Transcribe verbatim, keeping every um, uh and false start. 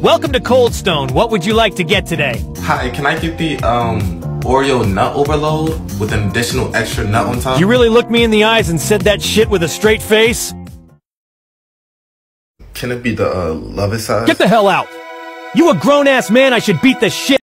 Welcome to Coldstone. What would you like to get today? Hi, can I get the um Oreo nut overload with an additional extra nut on top? You really looked me in the eyes and said that shit with a straight face? Can it be the uh, love it size? Get the hell out! You a grown-ass man, I should beat the shit